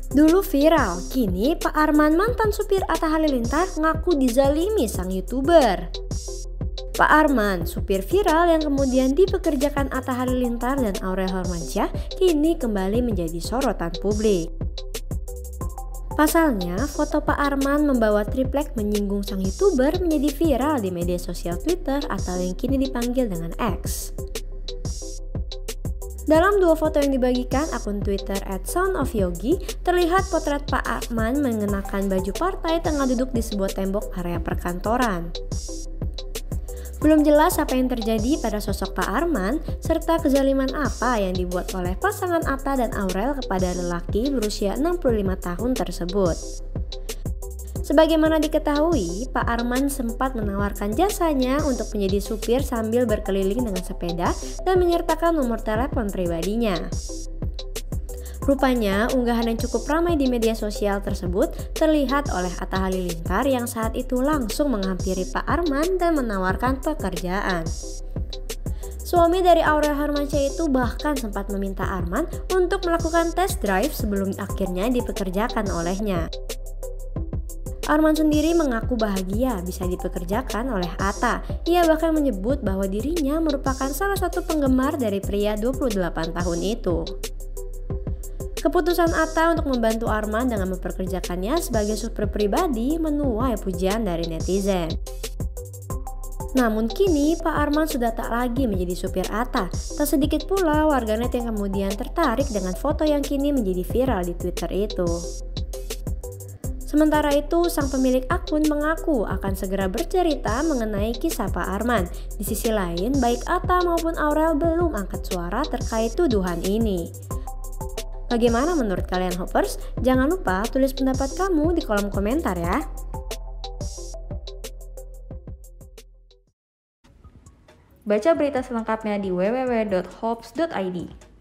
Dulu viral, kini Pak Arman mantan supir Atta Halilintar ngaku dizalimi sang YouTuber. Pak Arman, supir viral yang kemudian dipekerjakan Atta Halilintar dan Aurel Hermansyah, kini kembali menjadi sorotan publik. Pasalnya, foto Pak Arman membawa triplek menyinggung sang YouTuber menjadi viral di media sosial Twitter atau yang kini dipanggil dengan X. Dalam dua foto yang dibagikan akun Twitter @soundofyogi, terlihat potret Pak Arman mengenakan baju partai tengah duduk di sebuah tembok area perkantoran. Belum jelas apa yang terjadi pada sosok Pak Arman, serta kezaliman apa yang dibuat oleh pasangan Atta dan Aurel kepada lelaki berusia 65 tahun tersebut. Sebagaimana diketahui, Pak Arman sempat menawarkan jasanya untuk menjadi supir sambil berkeliling dengan sepeda dan menyertakan nomor telepon pribadinya. Rupanya, unggahan yang cukup ramai di media sosial tersebut terlihat oleh Atta Halilintar yang saat itu langsung menghampiri Pak Arman dan menawarkan pekerjaan. Suami dari Aurel Hermansyah itu bahkan sempat meminta Arman untuk melakukan test drive sebelum akhirnya dipekerjakan olehnya. Arman sendiri mengaku bahagia bisa dipekerjakan oleh Atta. Ia bahkan menyebut bahwa dirinya merupakan salah satu penggemar dari pria 28 tahun itu. Keputusan Atta untuk membantu Arman dengan memperkerjakannya sebagai supir pribadi menuai pujian dari netizen. Namun kini Pak Arman sudah tak lagi menjadi supir Atta. Tak sedikit pula warganet yang kemudian tertarik dengan foto yang kini menjadi viral di Twitter itu. Sementara itu, sang pemilik akun mengaku akan segera bercerita mengenai kisah Pak Arman. Di sisi lain, baik Atta maupun Aurel belum angkat suara terkait tuduhan ini. Bagaimana menurut kalian Hoppers? Jangan lupa tulis pendapat kamu di kolom komentar ya. Baca berita selengkapnya di www.hops.id.